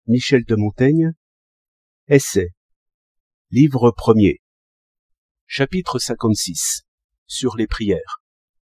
Michel de Montaigne. Essai. Livre 1er. Chapitre 56. Sur les prières.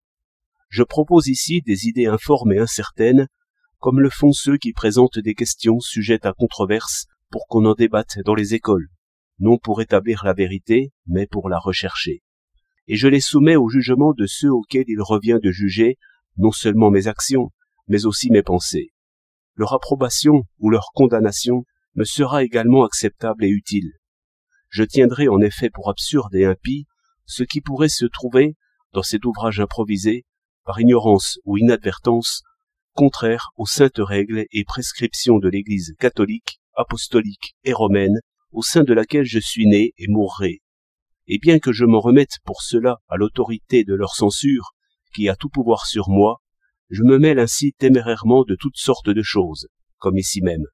Je propose ici des idées informes et incertaines, comme le font ceux qui présentent des questions sujettes à controverse pour qu'on en débatte dans les écoles, non pour établir la vérité, mais pour la rechercher. Et je les soumets au jugement de ceux auxquels il revient de juger non seulement mes actions, mais aussi mes pensées. Leur approbation ou leur condamnation me sera également acceptable et utile. Je tiendrai en effet pour absurde et impie ce qui pourrait se trouver, dans cet ouvrage improvisé, par ignorance ou inadvertance, contraire aux saintes règles et prescriptions de l'Église catholique, apostolique et romaine, au sein de laquelle je suis né et mourrai. Et bien que je m'en remette pour cela à l'autorité de leur censure, qui a tout pouvoir sur moi, je me mêle ainsi témérairement de toutes sortes de choses, comme ici même.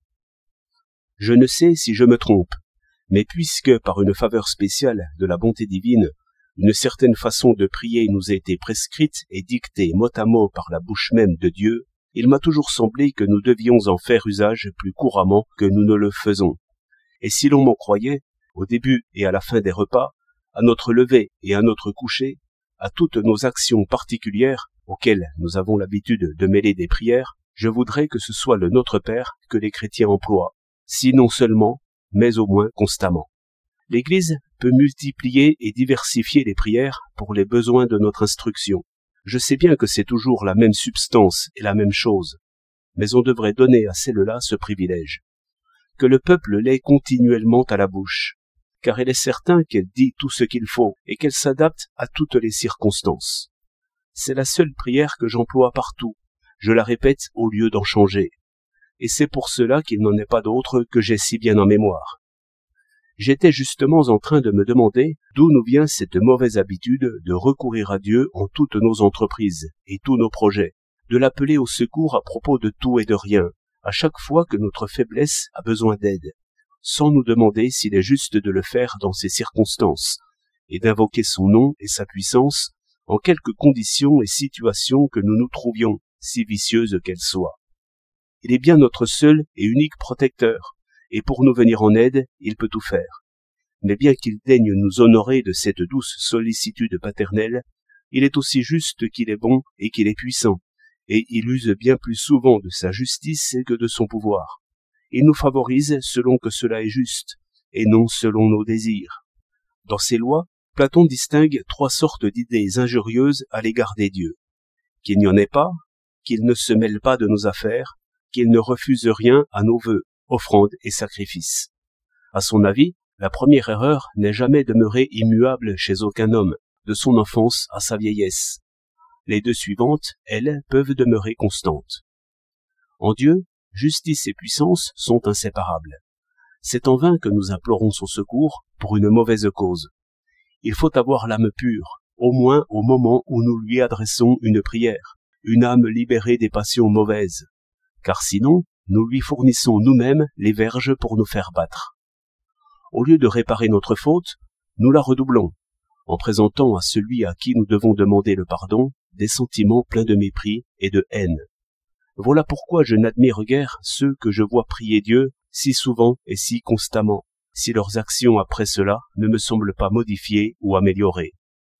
Je ne sais si je me trompe, mais puisque par une faveur spéciale de la bonté divine, une certaine façon de prier nous a été prescrite et dictée mot à mot par la bouche même de Dieu, il m'a toujours semblé que nous devions en faire usage plus couramment que nous ne le faisons. Et si l'on m'en croyait, au début et à la fin des repas, à notre lever et à notre coucher, à toutes nos actions particulières, auxquelles nous avons l'habitude de mêler des prières, je voudrais que ce soit le Notre Père que les chrétiens emploient, sinon seulement, mais au moins constamment. L'Église peut multiplier et diversifier les prières pour les besoins de notre instruction. Je sais bien que c'est toujours la même substance et la même chose, mais on devrait donner à celle-là ce privilège. Que le peuple l'ait continuellement à la bouche, car il est certain qu'elle dit tout ce qu'il faut et qu'elle s'adapte à toutes les circonstances. C'est la seule prière que j'emploie partout, je la répète au lieu d'en changer, et c'est pour cela qu'il n'en est pas d'autre que j'ai si bien en mémoire. J'étais justement en train de me demander d'où nous vient cette mauvaise habitude de recourir à Dieu en toutes nos entreprises et tous nos projets, de l'appeler au secours à propos de tout et de rien, à chaque fois que notre faiblesse a besoin d'aide, sans nous demander s'il est juste de le faire dans ces circonstances, et d'invoquer son nom et sa puissance en quelques conditions et situations que nous nous trouvions, si vicieuses qu'elles soient. Il est bien notre seul et unique protecteur, et pour nous venir en aide, il peut tout faire. Mais bien qu'il daigne nous honorer de cette douce sollicitude paternelle, il est aussi juste qu'il est bon et qu'il est puissant, et il use bien plus souvent de sa justice que de son pouvoir. Il nous favorise selon que cela est juste, et non selon nos désirs. Dans ses lois, Platon distingue 3 sortes d'idées injurieuses à l'égard des dieux. Qu'il n'y en ait pas, qu'il ne se mêle pas de nos affaires, qu'il ne refuse rien à nos vœux, offrandes et sacrifices. À son avis, la première erreur n'est jamais demeurée immuable chez aucun homme, de son enfance à sa vieillesse. Les 2 suivantes, elles, peuvent demeurer constantes. En Dieu, justice et puissance sont inséparables. C'est en vain que nous implorons son secours pour une mauvaise cause. Il faut avoir l'âme pure, au moins au moment où nous lui adressons une prière, une âme libérée des passions mauvaises, car sinon, nous lui fournissons nous-mêmes les verges pour nous faire battre. Au lieu de réparer notre faute, nous la redoublons, en présentant à celui à qui nous devons demander le pardon des sentiments pleins de mépris et de haine. Voilà pourquoi je n'admire guère ceux que je vois prier Dieu si souvent et si constamment, si leurs actions après cela ne me semblent pas modifiées ou améliorées.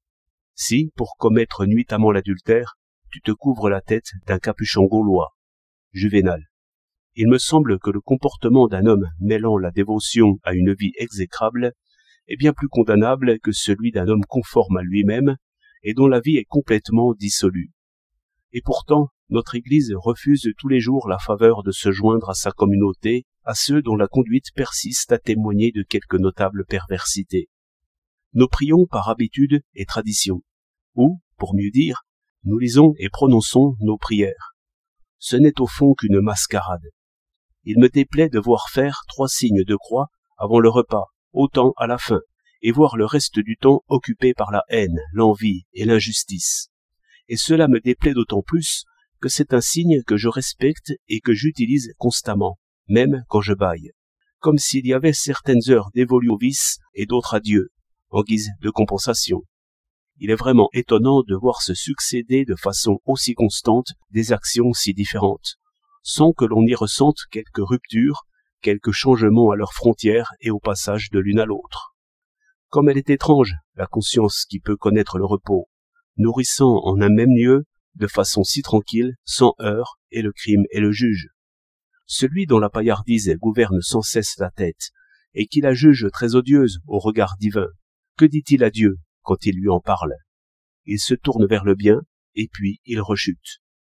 Si, pour commettre nuitamment l'adultère, tu te couvres la tête d'un capuchon gaulois. Juvénal. Il me semble que le comportement d'un homme mêlant la dévotion à une vie exécrable est bien plus condamnable que celui d'un homme conforme à lui-même et dont la vie est complètement dissolue. Et pourtant, notre Église refuse tous les jours la faveur de se joindre à sa communauté, à ceux dont la conduite persiste à témoigner de quelque notable perversité. Nous prions par habitude et tradition, ou, pour mieux dire, nous lisons et prononçons nos prières. Ce n'est au fond qu'une mascarade. Il me déplaît de voir faire 3 signes de croix avant le repas, autant à la fin, et voir le reste du temps occupé par la haine, l'envie et l'injustice. Et cela me déplaît d'autant plus que c'est un signe que je respecte et que j'utilise constamment, même quand je bâille, comme s'il y avait certaines heures dévolues au vice et d'autres à Dieu, en guise de compensation. Il est vraiment étonnant de voir se succéder de façon aussi constante des actions si différentes, sans que l'on y ressente quelque rupture, quelques changements à leurs frontières et au passage de l'une à l'autre. Comme elle est étrange, la conscience qui peut connaître le repos, nourrissant en un même lieu, de façon si tranquille, sans heurts, et le crime et le juge. Celui dont la paillardise gouverne sans cesse la tête, et qui la juge très odieuse au regard divin, que dit-il à Dieu quand il lui en parle? Il se tourne vers le bien, et puis il rechute.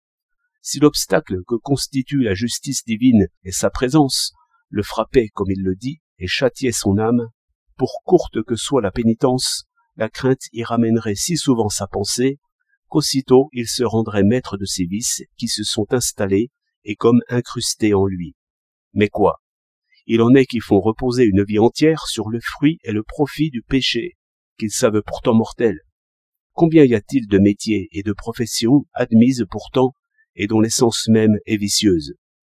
Si l'obstacle que constitue la justice divine et sa présence le frappait comme il le dit, et châtiait son âme, pour courte que soit la pénitence, la crainte y ramènerait si souvent sa pensée, qu'aussitôt il se rendrait maître de ces vices qui se sont installés et comme incrustés en lui. Mais quoi? Il en est qui font reposer une vie entière sur le fruit et le profit du péché, qu'ils savent pourtant mortels. Combien y a-t-il de métiers et de professions admises pourtant et dont l'essence même est vicieuse?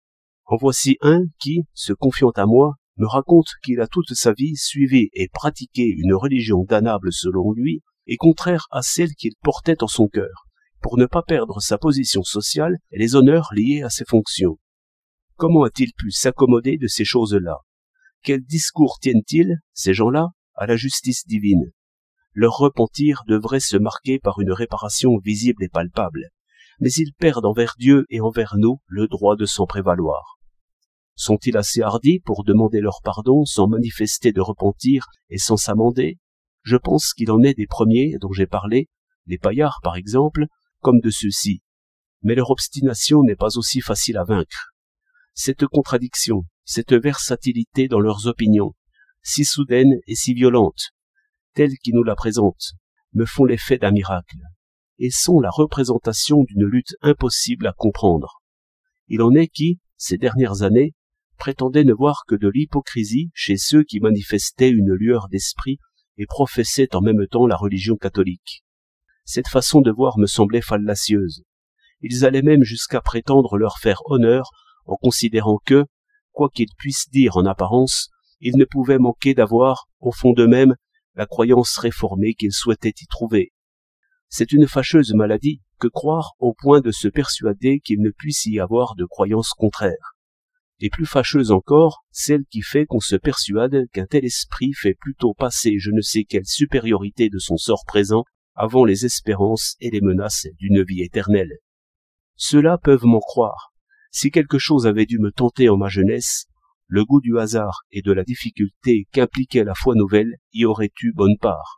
En voici un qui, se confiant à moi, me raconte qu'il a toute sa vie suivi et pratiqué une religion damnable selon lui et contraire à celle qu'il portait en son cœur, pour ne pas perdre sa position sociale et les honneurs liés à ses fonctions. Comment a-t-il pu s'accommoder de ces choses-là? Quel discours tiennent-ils, ces gens-là, à la justice divine? Leur repentir devrait se marquer par une réparation visible et palpable, mais ils perdent envers Dieu et envers nous le droit de s'en prévaloir. Sont-ils assez hardis pour demander leur pardon sans manifester de repentir et sans s'amender? Je pense qu'il en est des premiers dont j'ai parlé, les paillards par exemple, comme de ceux-ci. Mais leur obstination n'est pas aussi facile à vaincre. Cette contradiction, cette versatilité dans leurs opinions, si soudaine et si violente, telles qu'ils nous la présentent, me font l'effet d'un miracle, et sont la représentation d'une lutte impossible à comprendre. Il en est qui, ces dernières années, prétendaient ne voir que de l'hypocrisie chez ceux qui manifestaient une lueur d'esprit et professaient en même temps la religion catholique. Cette façon de voir me semblait fallacieuse. Ils allaient même jusqu'à prétendre leur faire honneur en considérant que, quoi qu'ils puissent dire en apparence, ils ne pouvaient manquer d'avoir, au fond d'eux-mêmes, la croyance réformée qu'ils souhaitaient y trouver. C'est une fâcheuse maladie que croire au point de se persuader qu'il ne puisse y avoir de croyance contraire. Et plus fâcheuse encore, celle qui fait qu'on se persuade qu'un tel esprit fait plutôt passer je ne sais quelle supériorité de son sort présent avant les espérances et les menaces d'une vie éternelle. Ceux-là peuvent m'en croire. Si quelque chose avait dû me tenter en ma jeunesse, le goût du hasard et de la difficulté qu'impliquait la foi nouvelle y aurait eu bonne part.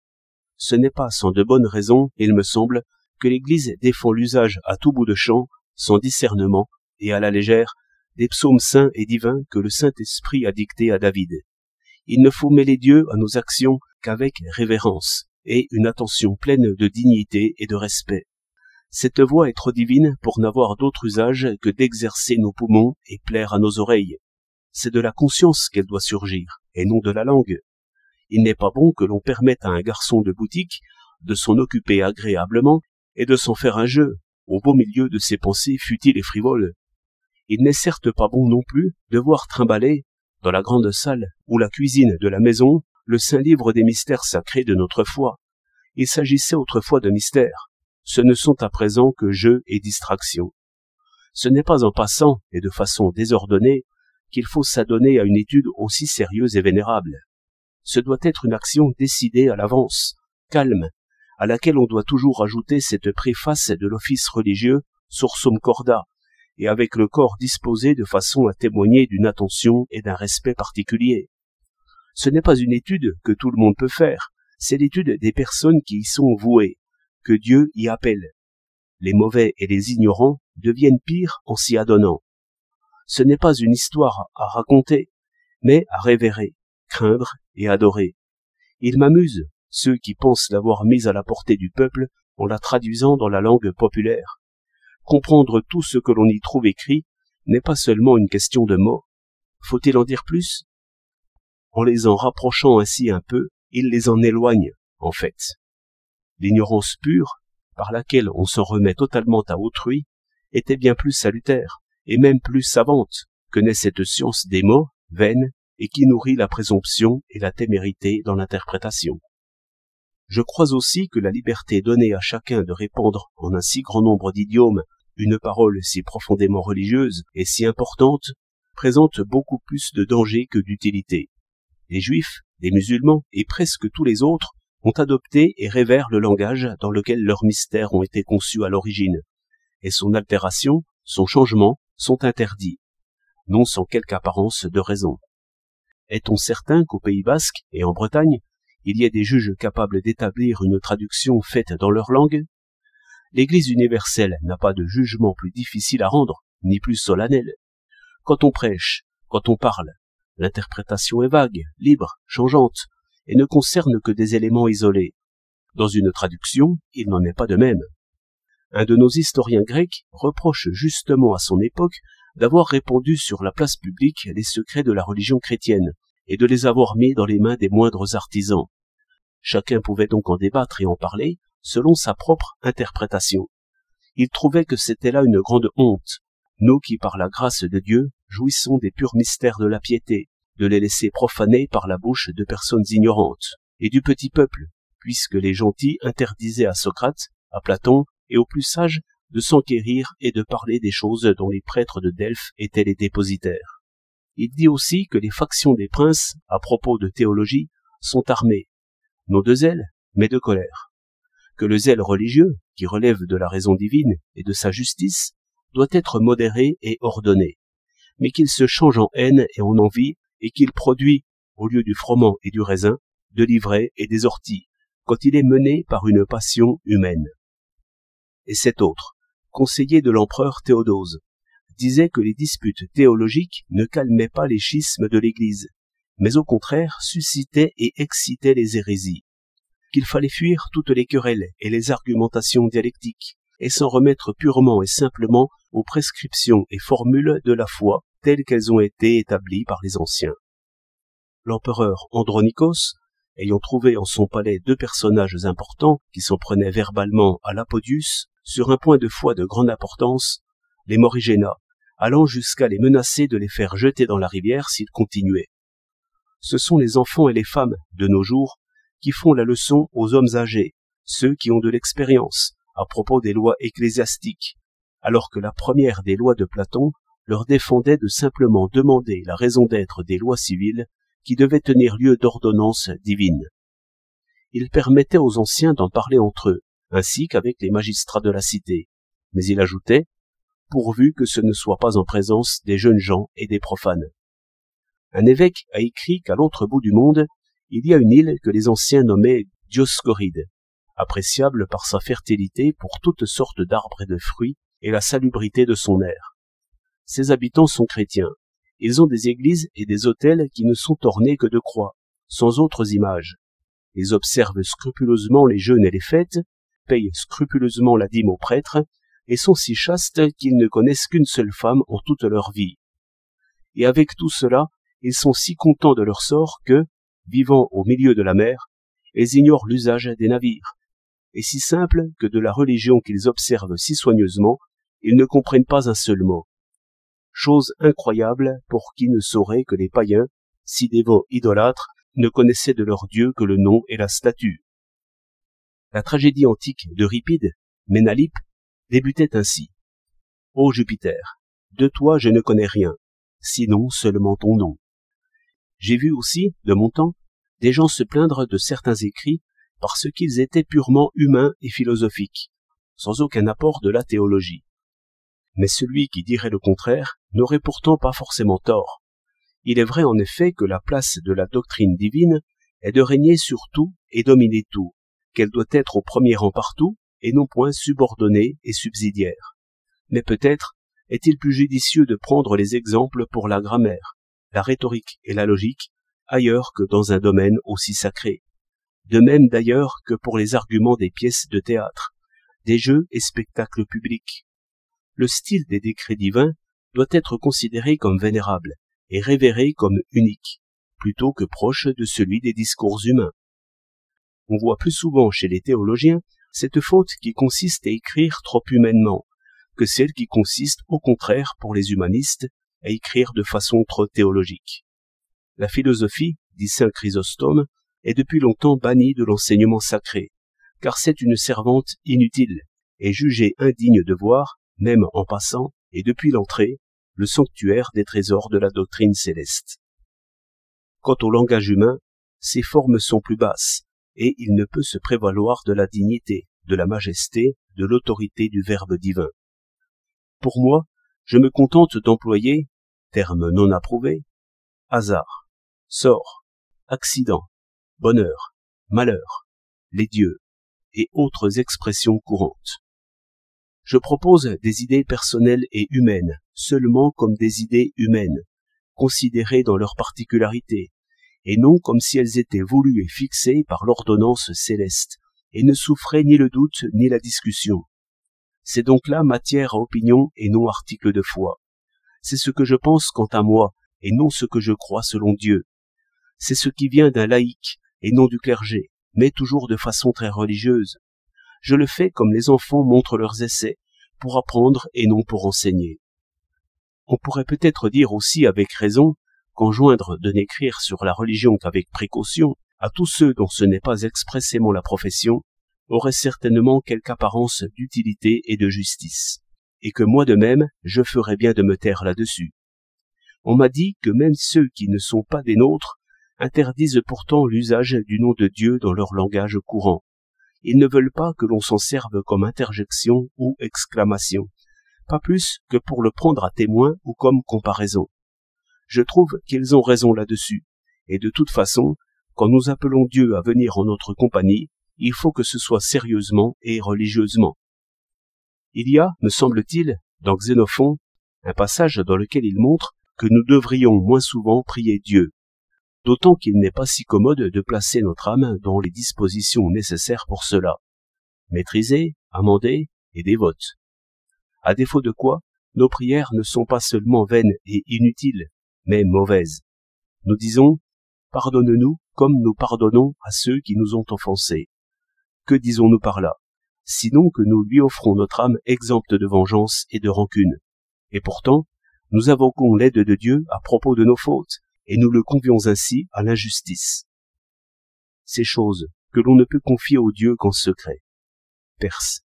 Ce n'est pas sans de bonnes raisons, il me semble, que l'Église défend l'usage à tout bout de champ, sans discernement et à la légère, des psaumes saints et divins que le Saint-Esprit a dictés à David. Il ne faut mêler Dieu à nos actions qu'avec révérence et une attention pleine de dignité et de respect. Cette voix est trop divine pour n'avoir d'autre usage que d'exercer nos poumons et plaire à nos oreilles. C'est de la conscience qu'elle doit surgir, et non de la langue. Il n'est pas bon que l'on permette à un garçon de boutique de s'en occuper agréablement et de s'en faire un jeu, au beau milieu de ses pensées futiles et frivoles. Il n'est certes pas bon non plus de voir trimballer, dans la grande salle ou la cuisine de la maison, le saint livre des mystères sacrés de notre foi. Il s'agissait autrefois de mystères. Ce ne sont à présent que jeux et distractions. Ce n'est pas en passant et de façon désordonnée qu'il faut s'adonner à une étude aussi sérieuse et vénérable. Ce doit être une action décidée à l'avance, calme, à laquelle on doit toujours ajouter cette préface de l'office religieux sursum corda, et avec le corps disposé de façon à témoigner d'une attention et d'un respect particulier. Ce n'est pas une étude que tout le monde peut faire, c'est l'étude des personnes qui y sont vouées, que Dieu y appelle. Les mauvais et les ignorants deviennent pires en s'y adonnant. Ce n'est pas une histoire à raconter, mais à révérer, craindre et adorer. Il m'amuse, ceux qui pensent l'avoir mise à la portée du peuple en la traduisant dans la langue populaire. Comprendre tout ce que l'on y trouve écrit n'est pas seulement une question de mots. Faut-il en dire plus? En les en rapprochant ainsi un peu, il les en éloigne, en fait. L'ignorance pure, par laquelle on s'en remet totalement à autrui, était bien plus salutaire, et même plus savante, que n'est cette science des mots, vaine, et qui nourrit la présomption et la témérité dans l'interprétation. Je crois aussi que la liberté donnée à chacun de répandre en un si grand nombre d'idiomes une parole si profondément religieuse et si importante présente beaucoup plus de danger que d'utilité. Les Juifs, les musulmans et presque tous les autres ont adopté et révèrent le langage dans lequel leurs mystères ont été conçus à l'origine, et son altération, son changement sont interdits, non sans quelque apparence de raison. Est-on certain qu'au Pays basque et en Bretagne, il y ait des juges capables d'établir une traduction faite dans leur langue? L'Église universelle n'a pas de jugement plus difficile à rendre, ni plus solennel. Quand on prêche, quand on parle, l'interprétation est vague, libre, changeante, et ne concerne que des éléments isolés. Dans une traduction, il n'en est pas de même. Un de nos historiens grecs reproche justement à son époque d'avoir répandu sur la place publique les secrets de la religion chrétienne, et de les avoir mis dans les mains des moindres artisans. Chacun pouvait donc en débattre et en parler, selon sa propre interprétation. Il trouvait que c'était là une grande honte, nous qui par la grâce de Dieu jouissons des purs mystères de la piété, de les laisser profaner par la bouche de personnes ignorantes, et du petit peuple, puisque les gentils interdisaient à Socrate, à Platon et aux plus sages de s'enquérir et de parler des choses dont les prêtres de Delphes étaient les dépositaires. Il dit aussi que les factions des princes, à propos de théologie, sont armées, non de zèle, mais de colère. Que le zèle religieux, qui relève de la raison divine et de sa justice, doit être modéré et ordonné, mais qu'il se change en haine et en envie, et qu'il produit, au lieu du froment et du raisin, de l'ivraie et des orties, quand il est mené par une passion humaine. Et cet autre, conseiller de l'empereur Théodose, disait que les disputes théologiques ne calmaient pas les schismes de l'Église, mais au contraire suscitaient et excitaient les hérésies, qu'il fallait fuir toutes les querelles et les argumentations dialectiques, et s'en remettre purement et simplement aux prescriptions et formules de la foi telles qu'elles ont été établies par les anciens. L'empereur Andronikos, ayant trouvé en son palais deux personnages importants qui s'en prenaient verbalement à l'Apodius sur un point de foi de grande importance, les morigéna, allant jusqu'à les menacer de les faire jeter dans la rivière s'ils continuaient. Ce sont les enfants et les femmes, de nos jours, qui font la leçon aux hommes âgés, ceux qui ont de l'expérience, à propos des lois ecclésiastiques, alors que la première des lois de Platon leur défendait de simplement demander la raison d'être des lois civiles qui devaient tenir lieu d'ordonnances divines. Il permettait aux anciens d'en parler entre eux, ainsi qu'avec les magistrats de la cité, mais il ajoutait, pourvu que ce ne soit pas en présence des jeunes gens et des profanes. Un évêque a écrit qu'à l'autre bout du monde, il y a une île que les anciens nommaient Dioscoride, appréciable par sa fertilité pour toutes sortes d'arbres et de fruits et la salubrité de son air. Ses habitants sont chrétiens. Ils ont des églises et des autels qui ne sont ornés que de croix, sans autres images. Ils observent scrupuleusement les jeûnes et les fêtes, payent scrupuleusement la dîme aux prêtres, et sont si chastes qu'ils ne connaissent qu'une seule femme en toute leur vie. Et avec tout cela, ils sont si contents de leur sort que, vivant au milieu de la mer, ils ignorent l'usage des navires, et si simples que de la religion qu'ils observent si soigneusement, ils ne comprennent pas un seul mot. Chose incroyable pour qui ne saurait que les païens, si dévots idolâtres, ne connaissaient de leur Dieu que le nom et la statue. La tragédie antique d'Euripide, Ménalippe, débutait ainsi. Ô Jupiter, de toi je ne connais rien, sinon seulement ton nom. J'ai vu aussi, de mon temps, des gens se plaindre de certains écrits parce qu'ils étaient purement humains et philosophiques, sans aucun apport de la théologie. Mais celui qui dirait le contraire n'aurait pourtant pas forcément tort. Il est vrai en effet que la place de la doctrine divine est de régner sur tout et dominer tout, qu'elle doit être au premier rang partout et non point subordonnée et subsidiaire. Mais peut-être est-il plus judicieux de prendre les exemples pour la grammaire, la rhétorique et la logique ailleurs que dans un domaine aussi sacré. De même d'ailleurs que pour les arguments des pièces de théâtre, des jeux et spectacles publics. Le style des décrets divins doit être considéré comme vénérable et révéré comme unique, plutôt que proche de celui des discours humains. On voit plus souvent chez les théologiens cette faute qui consiste à écrire trop humainement, que celle qui consiste au contraire pour les humanistes à écrire de façon trop théologique. La philosophie, dit saint Chrysostome, est depuis longtemps bannie de l'enseignement sacré, car c'est une servante inutile et jugée indigne de voir, même en passant et depuis l'entrée, le sanctuaire des trésors de la doctrine céleste. Quant au langage humain, ses formes sont plus basses, et il ne peut se prévaloir de la dignité, de la majesté, de l'autorité du Verbe divin. Pour moi, je me contente d'employer, terme non approuvé, hasard, sort, accident, bonheur, malheur, les dieux, et autres expressions courantes. Je propose des idées personnelles et humaines, seulement comme des idées humaines, considérées dans leurs particularités, et non comme si elles étaient voulues et fixées par l'ordonnance céleste, et ne souffraient ni le doute ni la discussion. C'est donc là matière à opinion et non article de foi. C'est ce que je pense quant à moi, et non ce que je crois selon Dieu. C'est ce qui vient d'un laïc, et non du clergé, mais toujours de façon très religieuse. Je le fais comme les enfants montrent leurs essais, pour apprendre et non pour enseigner. On pourrait peut-être dire aussi avec raison qu'enjoindre de n'écrire sur la religion qu'avec précaution à tous ceux dont ce n'est pas expressément la profession aurait certainement quelque apparence d'utilité et de justice, et que moi de même je ferais bien de me taire là-dessus. On m'a dit que même ceux qui ne sont pas des nôtres interdisent pourtant l'usage du nom de Dieu dans leur langage courant. Ils ne veulent pas que l'on s'en serve comme interjection ou exclamation, pas plus que pour le prendre à témoin ou comme comparaison. Je trouve qu'ils ont raison là-dessus, et de toute façon, quand nous appelons Dieu à venir en notre compagnie, il faut que ce soit sérieusement et religieusement. Il y a, me semble-t-il, dans Xénophon, un passage dans lequel il montre que nous devrions moins souvent prier Dieu, d'autant qu'il n'est pas si commode de placer notre âme dans les dispositions nécessaires pour cela, maîtrisée, amendée et dévote. À défaut de quoi, nos prières ne sont pas seulement vaines et inutiles, mais mauvaises. Nous disons « Pardonne-nous comme nous pardonnons à ceux qui nous ont offensés ». Que disons-nous par là? Sinon que nous lui offrons notre âme exempte de vengeance et de rancune. Et pourtant, nous invoquons l'aide de Dieu à propos de nos fautes, et nous le convions ainsi à l'injustice. Ces choses que l'on ne peut confier au Dieu qu'en secret. Perse.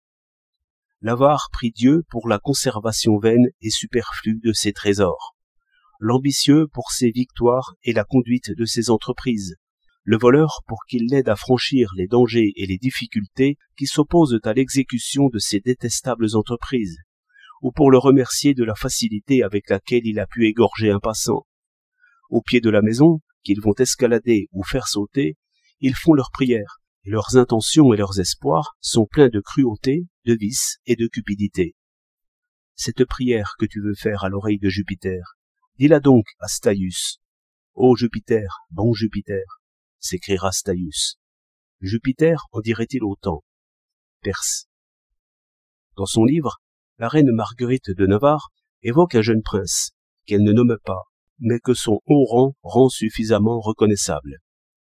L'avare prie Dieu pour la conservation vaine et superflue de ses trésors, l'ambitieux pour ses victoires et la conduite de ses entreprises, le voleur pour qu'il l'aide à franchir les dangers et les difficultés qui s'opposent à l'exécution de ses détestables entreprises, ou pour le remercier de la facilité avec laquelle il a pu égorger un passant. Au pied de la maison, qu'ils vont escalader ou faire sauter, ils font leurs prières, et leurs intentions et leurs espoirs sont pleins de cruauté, de vice et de cupidité. Cette prière que tu veux faire à l'oreille de Jupiter, dis-la donc à Staius. Ô Jupiter, bon Jupiter, s'écriera Staius. Jupiter en dirait-il autant? Perse. Dans son livre, la reine Marguerite de Navarre évoque un jeune prince, qu'elle ne nomme pas, mais que son haut rang rend suffisamment reconnaissable.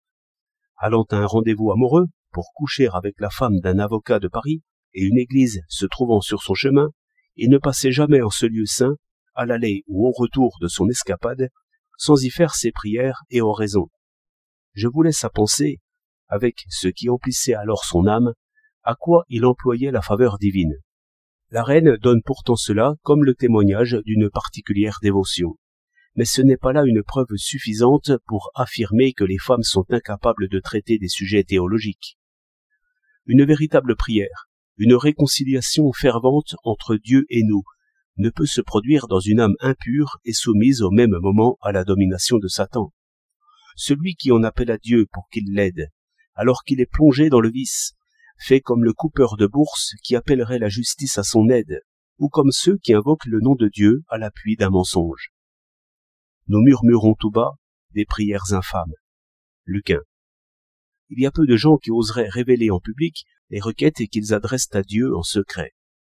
Allant à un rendez-vous amoureux pour coucher avec la femme d'un avocat de Paris, et une église se trouvant sur son chemin, il ne passait jamais en ce lieu saint, à l'aller ou au retour de son escapade, sans y faire ses prières et oraisons. Je vous laisse à penser, avec ce qui emplissait alors son âme, à quoi il employait la faveur divine. La reine donne pourtant cela comme le témoignage d'une particulière dévotion. Mais ce n'est pas là une preuve suffisante pour affirmer que les femmes sont incapables de traiter des sujets théologiques. Une véritable prière, une réconciliation fervente entre Dieu et nous, ne peut se produire dans une âme impure et soumise au même moment à la domination de Satan. Celui qui en appelle à Dieu pour qu'il l'aide, alors qu'il est plongé dans le vice, fait comme le coupeur de bourse qui appellerait la justice à son aide, ou comme ceux qui invoquent le nom de Dieu à l'appui d'un mensonge. Nous murmurons tout bas des prières infâmes. Lucain. Il y a peu de gens qui oseraient révéler en public les requêtes qu'ils adressent à Dieu en secret.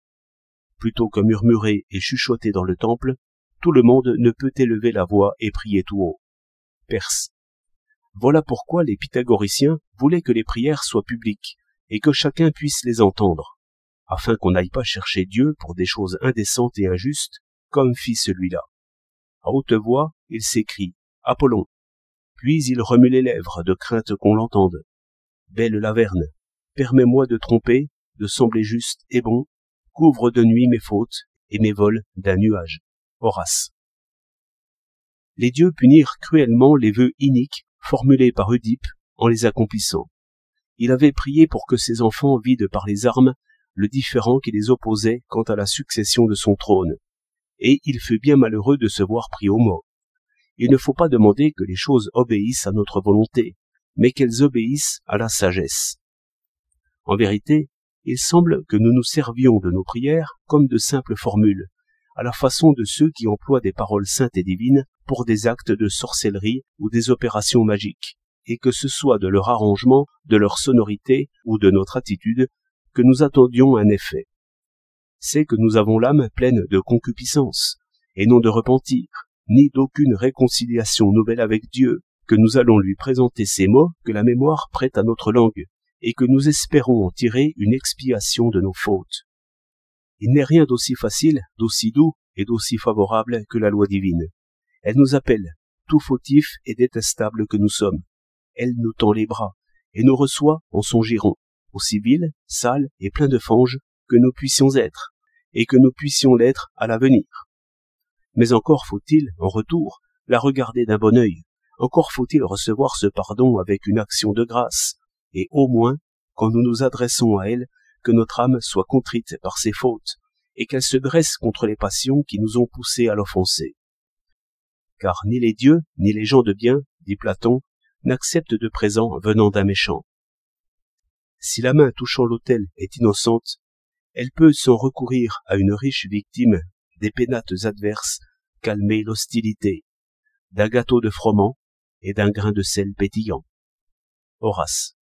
Plutôt que murmurer et chuchoter dans le temple, tout le monde ne peut élever la voix et prier tout haut. Perse. Voilà pourquoi les pythagoriciens voulaient que les prières soient publiques et que chacun puisse les entendre, afin qu'on n'aille pas chercher Dieu pour des choses indécentes et injustes, comme fit celui-là. À haute voix, il s'écrie « Apollon », puis il remue les lèvres de crainte qu'on l'entende. « Belle Laverne, permets-moi de tromper, de sembler juste et bon, couvre de nuit mes fautes et mes vols d'un nuage. » Horace. Les dieux punirent cruellement les vœux iniques formulés par Oedipe en les accomplissant. Il avait prié pour que ses enfants vident par les armes le différend qui les opposait quant à la succession de son trône, et il fut bien malheureux de se voir pris au mot. Il ne faut pas demander que les choses obéissent à notre volonté, mais qu'elles obéissent à la sagesse. En vérité, il semble que nous nous servions de nos prières comme de simples formules, à la façon de ceux qui emploient des paroles saintes et divines pour des actes de sorcellerie ou des opérations magiques, et que ce soit de leur arrangement, de leur sonorité ou de notre attitude, que nous attendions un effet. C'est que nous avons l'âme pleine de concupiscence, et non de repentir, ni d'aucune réconciliation nouvelle avec Dieu, que nous allons lui présenter ces mots que la mémoire prête à notre langue, et que nous espérons en tirer une expiation de nos fautes. Il n'est rien d'aussi facile, d'aussi doux et d'aussi favorable que la loi divine. Elle nous appelle, tout fautifs et détestables que nous sommes. Elle nous tend les bras, et nous reçoit en son giron, aussi vil, sale et plein de fange que nous puissions être, et que nous puissions l'être à l'avenir. Mais encore faut-il, en retour, la regarder d'un bon œil, encore faut-il recevoir ce pardon avec une action de grâce, et au moins, quand nous nous adressons à elle, que notre âme soit contrite par ses fautes, et qu'elle se dresse contre les passions qui nous ont poussés à l'offenser. Car ni les dieux, ni les gens de bien, dit Platon, n'acceptent de présents venant d'un méchant. Si la main touchant l'autel est innocente, elle peut, sans recourir à une riche victime des pénates adverses, calmer l'hostilité, d'un gâteau de froment et d'un grain de sel pétillant. Horace.